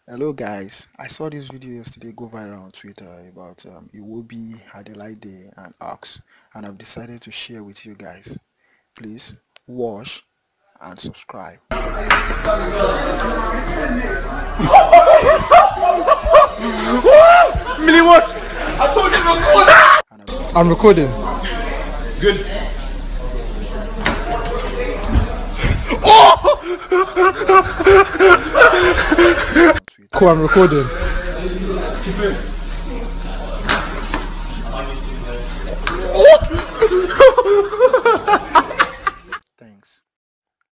Hello guys, I saw this video yesterday go viral on Twitter about Iwobi, Adelaide and Ox, and I've decided to share with you guys. Please watch and subscribe. Millie, what? I told you to record. I'm recording. Good. Cool, I'm recording.